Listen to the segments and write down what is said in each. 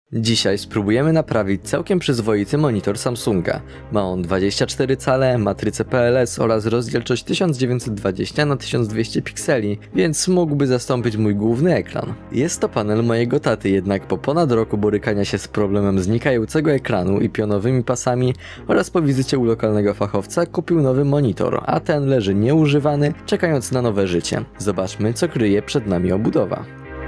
Dzisiaj spróbujemy naprawić całkiem przyzwoity monitor Samsunga. Ma on 24 cale, matrycę PLS oraz rozdzielczość 1920 na 1200 pikseli, więc mógłby zastąpić mój główny ekran. Jest to panel mojego taty, jednak po ponad roku borykania się z problemem znikającego ekranu i pionowymi pasami oraz po wizycie u lokalnego fachowca kupił nowy monitor, a ten leży nieużywany, czekając na nowe życie. Zobaczmy, co kryje przed nami obudowa.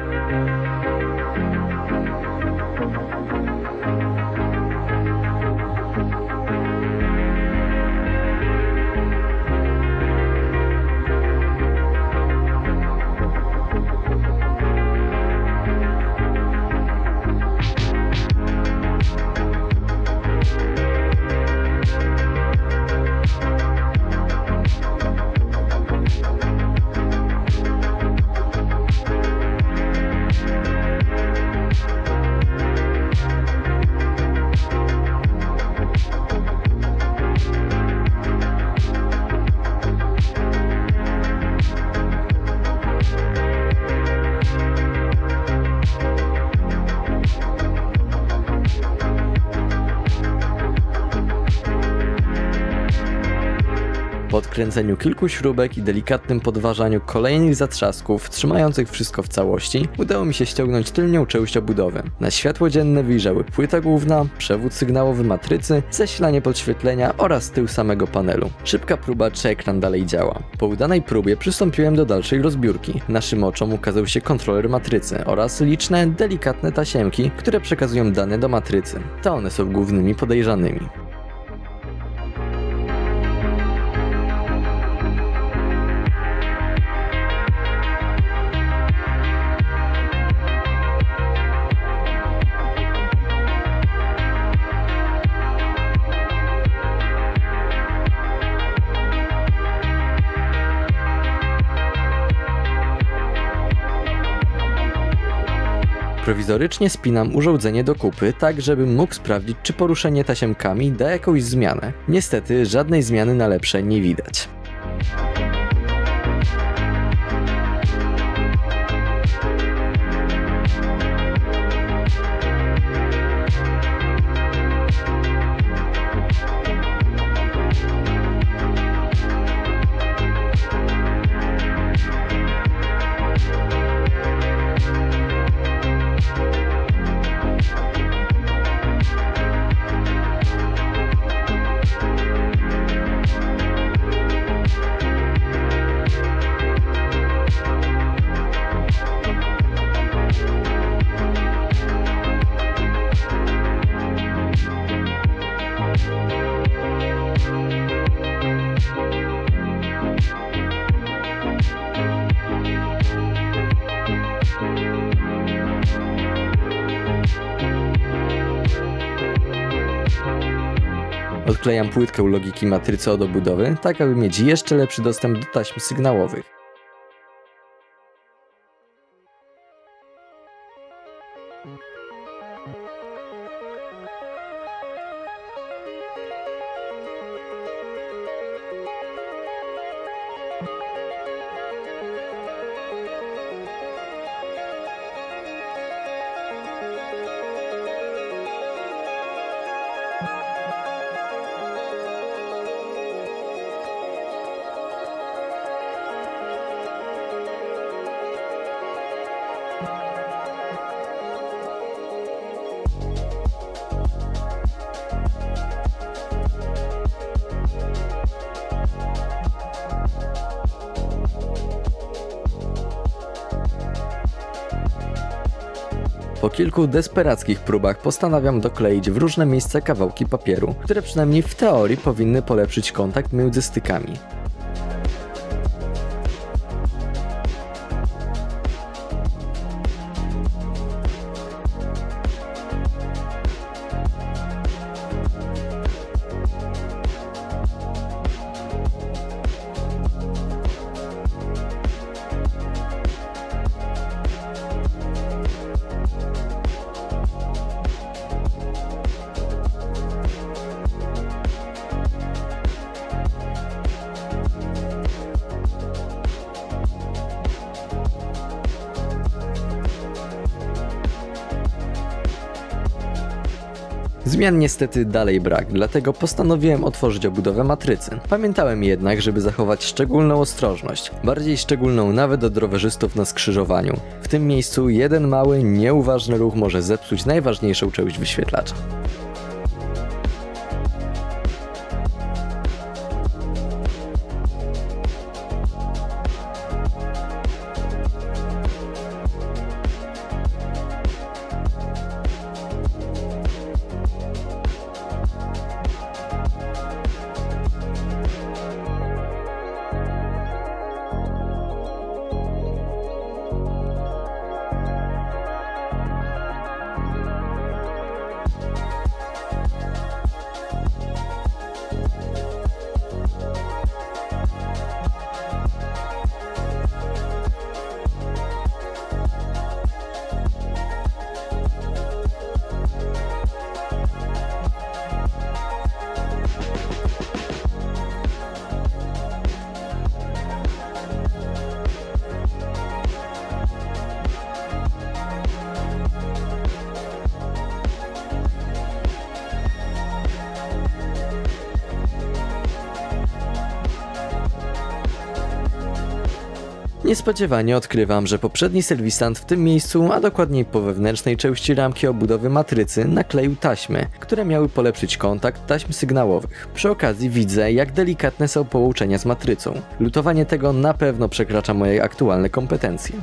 Po odkręceniu kilku śrubek i delikatnym podważaniu kolejnych zatrzasków trzymających wszystko w całości, udało mi się ściągnąć tylnią część obudowy. Na światło dzienne wyjrzały płyta główna, przewód sygnałowy matrycy, zasilanie podświetlenia oraz tył samego panelu. Szybka próba, czy ekran dalej działa. Po udanej próbie przystąpiłem do dalszej rozbiórki. Naszym oczom ukazał się kontroler matrycy oraz liczne, delikatne tasiemki, które przekazują dane do matrycy. To one są głównymi podejrzanymi. Prowizorycznie spinam urządzenie do kupy, tak żebym mógł sprawdzić, czy poruszenie tasiemkami da jakąś zmianę. Niestety żadnej zmiany na lepsze nie widać. Odklejam płytkę logiki matrycy od obudowy, tak aby mieć jeszcze lepszy dostęp do taśm sygnałowych. Po kilku desperackich próbach postanawiam dokleić w różne miejsca kawałki papieru, które przynajmniej w teorii powinny polepszyć kontakt między stykami. Zmian niestety dalej brak, dlatego postanowiłem otworzyć obudowę matrycy. Pamiętałem jednak, żeby zachować szczególną ostrożność, bardziej szczególną nawet od rowerzystów na skrzyżowaniu. W tym miejscu jeden mały, nieuważny ruch może zepsuć najważniejszą część wyświetlacza. Niespodziewanie odkrywam, że poprzedni serwisant w tym miejscu, a dokładniej po wewnętrznej części ramki obudowy matrycy, nakleił taśmy, które miały polepszyć kontakt taśm sygnałowych. Przy okazji widzę, jak delikatne są połączenia z matrycą. Lutowanie tego na pewno przekracza moje aktualne kompetencje.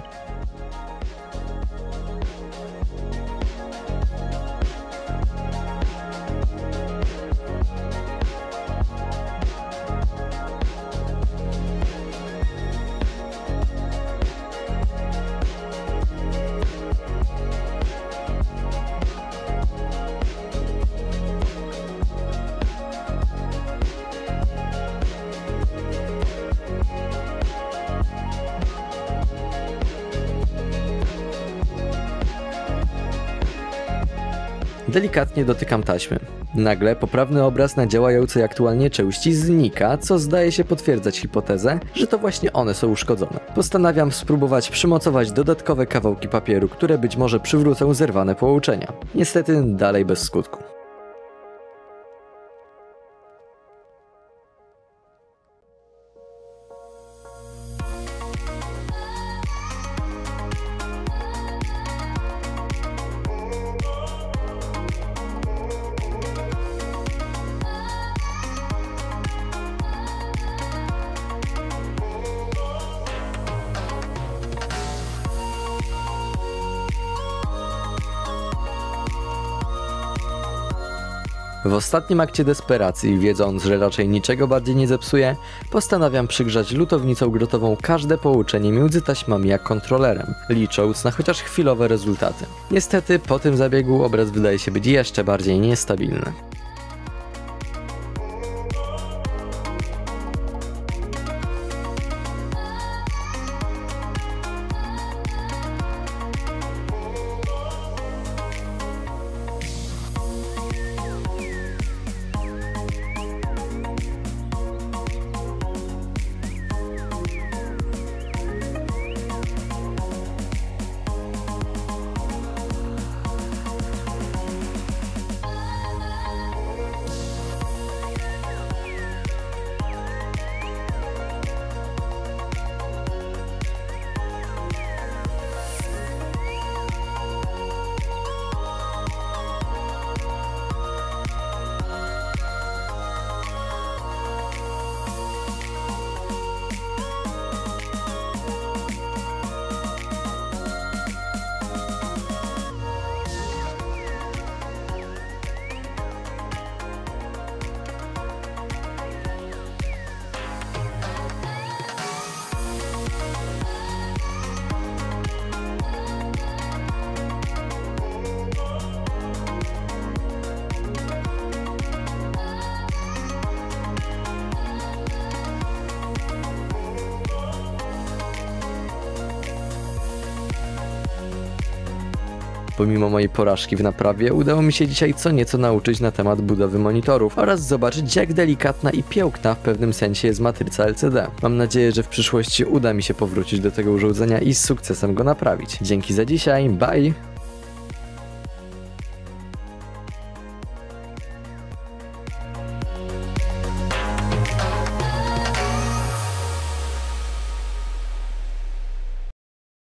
Delikatnie dotykam taśmy. Nagle poprawny obraz na działającej aktualnie części znika, co zdaje się potwierdzać hipotezę, że to właśnie one są uszkodzone. Postanawiam spróbować przymocować dodatkowe kawałki papieru, które być może przywrócą zerwane połączenia. Niestety dalej bez skutku. W ostatnim akcie desperacji, wiedząc, że raczej niczego bardziej nie zepsuje, postanawiam przygrzać lutownicą grotową każde połączenie między taśmami a kontrolerem, licząc na chociaż chwilowe rezultaty. Niestety po tym zabiegu obraz wydaje się być jeszcze bardziej niestabilny. Pomimo mojej porażki w naprawie, udało mi się dzisiaj co nieco nauczyć na temat budowy monitorów oraz zobaczyć, jak delikatna i piękna w pewnym sensie jest matryca LCD. Mam nadzieję, że w przyszłości uda mi się powrócić do tego urządzenia i z sukcesem go naprawić. Dzięki za dzisiaj, bye!